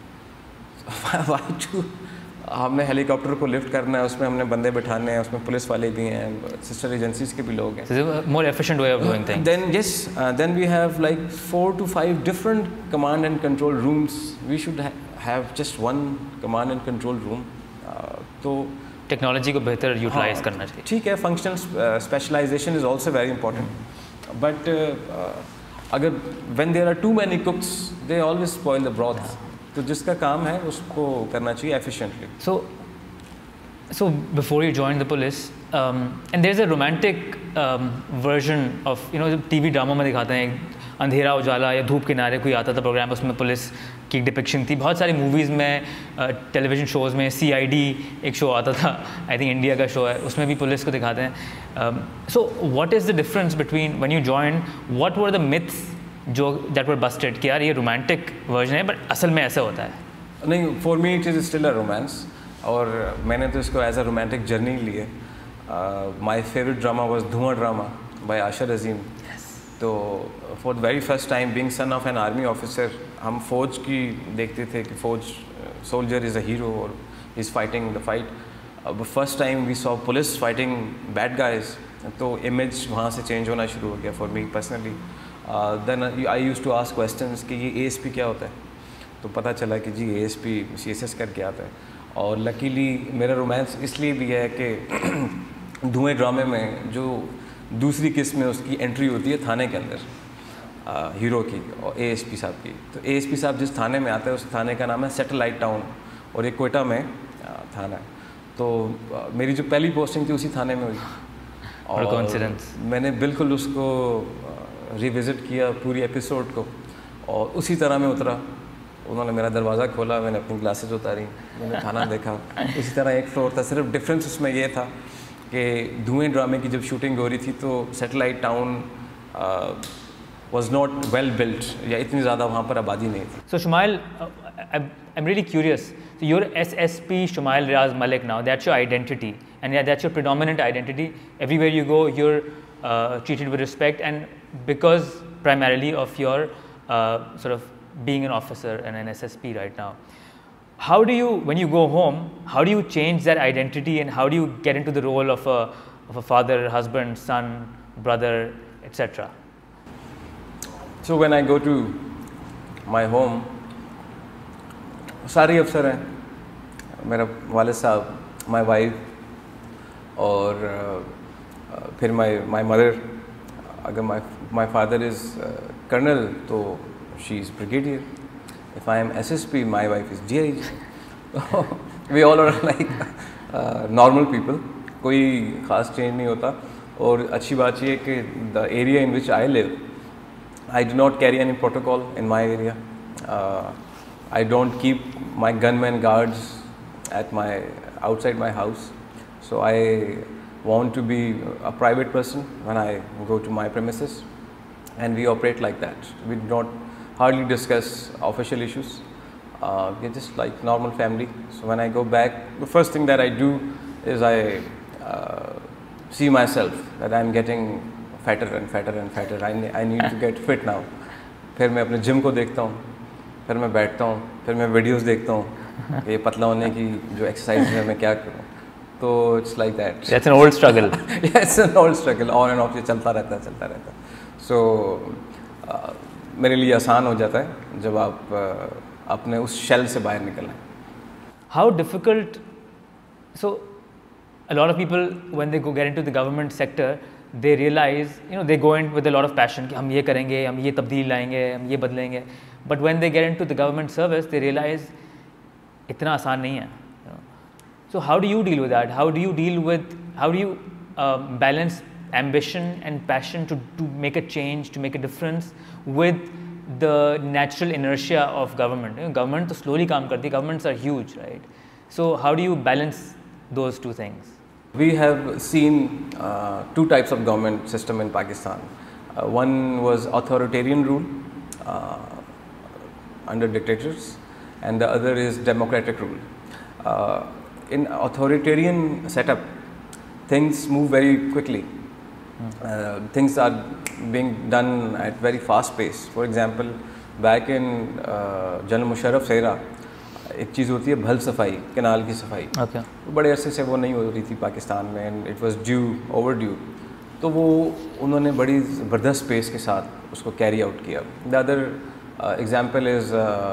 why to हमने helicopter को lift करना है, उसमें हमने बंदे बिठाने हैं, उसमें पुलिस वाले भी हैं, सिस्टर एजेंसीज के भी लोग हैं. More efficient way of doing things. Then yes, then we have like four to five different command and control rooms. We should have just one command and control room. तो technology को बेहतर utilise करना चाहिए. ठीक है, functional specialisation is also very important, but अगर when there are too many cooks they always spoil the broth. तो जिसका काम है उसको करना चाहिए efficiently. So so before you join the police and there is a romantic version of, you know, जब TV drama में दिखाते हैं अंधेरा उजाला या धूप किनारे कोई आता था प्रोग्राम, उसमें पुलिस की डिपिक्शन थी. बहुत सारी मूवीज़ में, टेलीविजन uh, शोज़ में सी आई डी एक शो आता था, आई थिंक इंडिया का शो है, उसमें भी पुलिस को दिखाते हैं. So what is the difference between when you join, what were the myths जो दैट वर बस्टेड कि यार ये रोमांटिक वर्जन है बट असल में ऐसा होता है? नहीं, for me it is still a romance, और मैंने तो इसको एज अ रोमांटिक जर्नी ली है. My favourite drama was Dhuwan drama by Ashir Azeem. तो for the very first time, being son of an army officer, हम फौज की देखते थे कि फौज, सोल्जर इज़ अ हीरो और is fighting the fight. First time we saw police fighting bad guys, तो इमेज वहाँ से चेंज होना शुरू हो गया for me personally. Then I use to ask questions कि ये एएसपी क्या होता है, तो पता चला कि जी एएसपी सीएसएस करके आता है. और लकीली मेरा रोमांस इसलिए भी है कि धुएं ड्रामे में जो दूसरी किस्म में उसकी एंट्री होती है थाने के अंदर, आ, हीरो की और एएसपी साहब की. तो एएसपी साहब जिस थाने में आते हैं उस थाने का नाम है सैटेलाइट टाउन, और एक कोयटा में आ, थाना है. तो आ, मेरी जो पहली पोस्टिंग थी उसी थाने में हुई, और मैंने बिल्कुल उसको रिविज़िट किया पूरी एपिसोड को, और उसी तरह मैं उतरा. उन्होंने मेरा दरवाज़ा खोला, मैंने अपनी ग्लासेस उतारी, मैंने खाना देखा, इसी तरह एक फ्लोर था. सिर्फ डिफरेंस उसमें ये था कि धुएं ड्रामे की जब शूटिंग हो रही थी तो satellite town was not well built, या इतनी ज़्यादा वहाँ पर आबादी नहीं थी. So Shumail, I am really curious, your S S P Shumail Riaz Malik now, that's your identity and that's your predominant identity. Everywhere you go you're uh, treated with respect, and because primarily of your uh, sort of being an officer and an S S P right now. How do you, when you go home, how do you change that identity, and how do you get into the role of a of a father, husband, son, brother, et cetera? So when I go to my home, सारे अफसर हैं, मेरा वालिद साहब, my wife, और uh, फिर my my mother. अगर my my father is uh, colonel, तो she is brigadier. If I am S S P, my wife is D I G. We all are like uh, normal people. कोई ख़ास change नहीं होता. और अच्छी बात ये है कि the area in which I live, I do not carry any protocol in my area. Uh, I don't keep my gunmen guards at my outside my house. So I want to be a private person when I go to my premises, and we operate like that. We do not hardly discuss official issues. Uh, we're just like normal family. So when I go back, the first thing that I do is I uh, see myself that I'm getting fatter and fatter and fatter. I, I need to get fit now. फिर मैं अपने gym को देखता हूँ, फिर मैं बैठता हूँ, फिर मैं वीडियोस देखता हूँ, कि ये पतला होने की जो एक्सरसाइज है मैं क्या करूँ, तो it's like that. That's an old struggle. It's an old struggle, on and off ये चलता रहता है चलता रहता है। सो so, uh, मेरे लिए आसान हो जाता है जब आप uh, अपने उस शेल से बाहर निकलें। How difficult, so a lot of people when they go get into the government sector, they realize, you know, they go in with a lot of passion कि हम ये करेंगे, हम ये तब्दील लाएंगे, हम ये बदलेंगे, but when they get into the government service, they realize इतना आसान नहीं है, you know. So how do you deal with that? How do you deal with, how do you uh, balance ambition and passion to, to make a change, to make a difference with the natural inertia of government? You know, government तो slowly काम करती है, governments are huge, right? So how do you balance those two things? We have seen uh, two types of government system in Pakistan. Uh, one was authoritarian rule uh, under dictators, and the other is democratic rule. Uh, in authoritarian setup, things move very quickly. Uh, things are being done at very fast pace. For example, back in uh, General Musharraf's era, एक चीज़ होती है भल सफाई, canal की सफाई। okay. तो बड़े अरसे से वो नहीं हो रही थी पाकिस्तान में, and it was due, over due. तो वो उन्होंने बड़ी ज़बरदस्त पेस के साथ उसको कैरी आउट किया। The other example is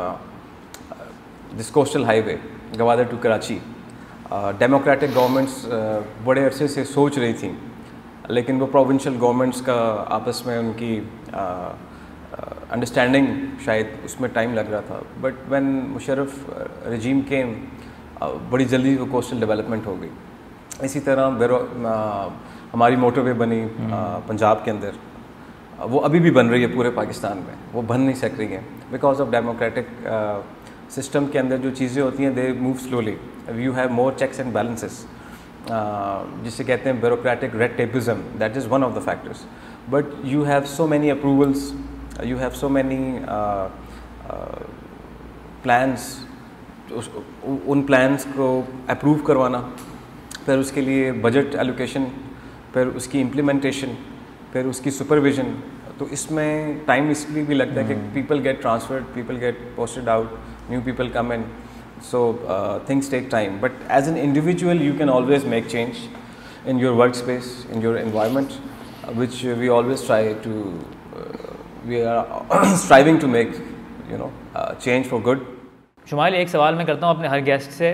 this coastal highway Gwadar to Karachi. Democratic governments बड़े अरसे से सोच रही थी, लेकिन वो प्रोविंशियल गवर्नमेंट्स का आपस में उनकी अंडरस्टैंडिंग uh, शायद उसमें टाइम लग रहा था। But when Musharraf regime came, बड़ी जल्दी वो कोस्टल डेवलपमेंट हो गई। इसी तरह बेरो uh, हमारी मोटरवे बनी uh, पंजाब के अंदर, uh, वो अभी भी बन रही है पूरे पाकिस्तान में, वो बन नहीं सक रही हैं बिकॉज ऑफ डेमोक्रेटिक सिस्टम के अंदर जो चीज़ें होती हैं they move slowly. You have more checks and balances, जिसे कहते हैं bureaucratic red tapism, that is one of the factors. But you have so many approvals, you have so many uh, uh, plans, उन plans को approve करवाना, फिर उसके लिए budget allocation, फिर उसकी implementation, फिर उसकी supervision, तो इसमें time इसलिए भी लगता है कि people get transferred, people get posted out, new people come in, so uh, things take time. But as an individual you can always make change in your workspace, in your environment, uh, which we always try to uh, we are striving to make, you know, uh, change for good. Shumail, एक सवाल मैं करता हूँ अपने हर guest से,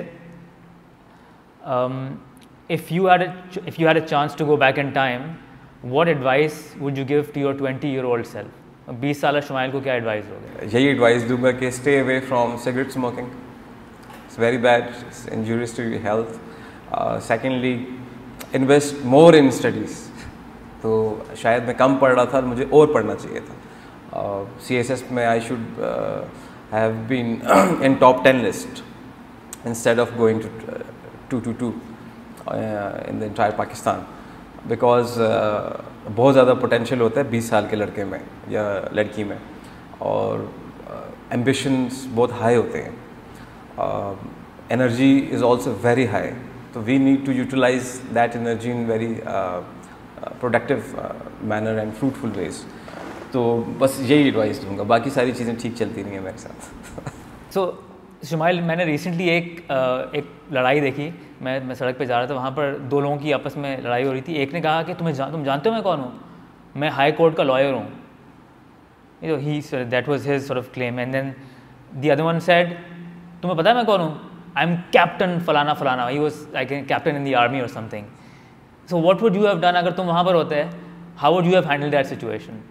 if you had a if you had a chance to go back in time, what advice would you give to your twenty year old self? बीस साल शुमाइल को क्या एडवाइस दोगे? यही एडवाइस दूंगा कि stay away from cigarette smoking. It's very bad, it's injurious to your health. Uh, secondly, invest more in studies. तो शायद मैं कम पढ़ रहा था, मुझे और पढ़ना चाहिए था। C S S में I should uh, have been in top ten list instead of going to uh, two two two uh, in the entire Pakistan, because uh, बहुत ज़्यादा potential होता है बीस साल के लड़के में या लड़की में, और uh, ambitions बहुत high होते हैं, uh, energy is also very high, so we need to utilize that energy in very uh, uh, productive uh, manner and fruitful ways. तो बस यही एडवाइस दूंगा, बाकी सारी चीज़ें ठीक चलती नहीं है मेरे साथ। सो शुमाइल, मैंने रिसेंटली एक एक लड़ाई देखी, मैं मैं सड़क पे जा रहा था, वहाँ पर दो लोगों की आपस में लड़ाई हो रही थी। एक ने कहा कि तुम्हें जान तुम जानते हो मैं कौन हूँ? मैं हाई कोर्ट का लॉयर हूँ। You know he that was his sort of claim, and then the other one said, तुम्हें पता है मैं कौन हूँ? आई एम कैप्टन फलाना फलाना। He was like captain in the army और something. So what would you have done अगर तुम वहाँ पर होते? How would you have handled that situation?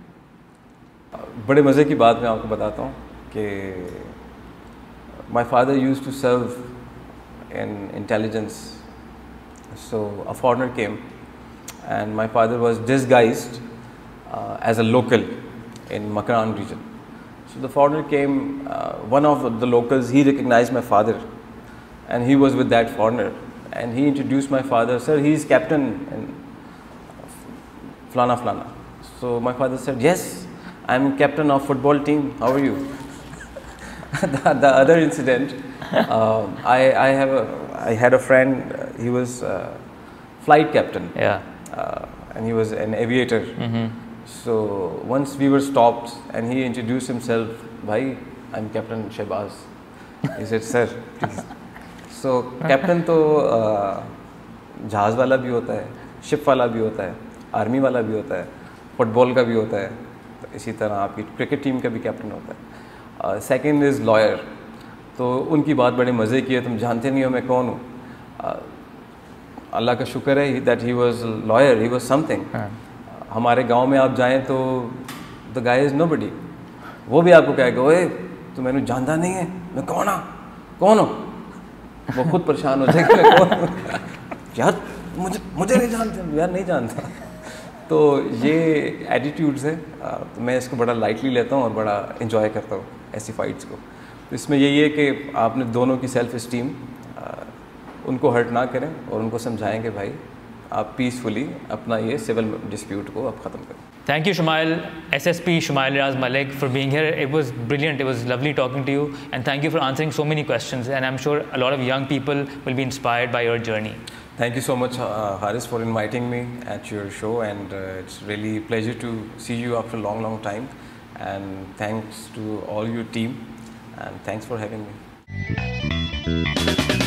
बड़े मज़े की बात मैं आपको बताता हूँ कि my father use to serve in intelligence, so a foreigner came and my father was disguised as a local in Makran region. So the foreigner came, uh, one of the locals, he recognized my father and he was with that foreigner and he introduced my father, sir, he is captain in Flana Flana. So my father said, yes, I am captain of football team, how are you? the, the other incident, uh, I, I, have a, I had a friend, uh, he was uh, flight captain, yeah, uh, and he was an aviator. Mm-hmm. So once we were stopped and he introduced himself, bhai, I'm Captain Shehbaz. He said, sir, please. So captain तो जहाज़ वाला भी होता है, ship वाला भी होता है, आर्मी वाला भी होता है, फुटबॉल का भी होता है, तो इसी तरह आपकी क्रिकेट टीम का भी कैप्टन होता है. Second is lawyer. तो उनकी बात बड़े मज़े की है, तुम जानते नहीं हो मैं कौन हूँ. अल्लाह का शुक्र है that he was lawyer, he was something. हमारे गांव में आप जाएं तो द गाय इज़ नोबडी. वो भी आपको कहेगा, ओए तो मैंने जानता नहीं है, मैं कौन हाँ कौन हूँ. वो खुद परेशान हो जाएगा, मैं कौन हूँ यार, मुझे मुझे नहीं जानते यार, नहीं जानता. तो ये एटीट्यूड्स है, तो मैं इसको बड़ा लाइटली लेता हूँ और बड़ा इन्जॉय करता हूँ ऐसी फाइट्स को. तो इसमें यही है कि आपने दोनों की सेल्फ इस्टीम उनको हर्ट ना करें और उनको समझाएं कि भाई आप पीसफुली अपना ये सिविल डिस्प्यूट को आप ख़त्म करें. Thank you, Shumail, S S P Shumail Riaz Malik, for being here. It was brilliant. It was lovely talking to you, and thank you for answering so many questions. And I'm sure a lot of young people will be inspired by your journey. Thank you so much, uh, Haris, for inviting me at your show, and uh, it's really a pleasure to see you after a long, long time. And thanks to all your team, and thanks for having me.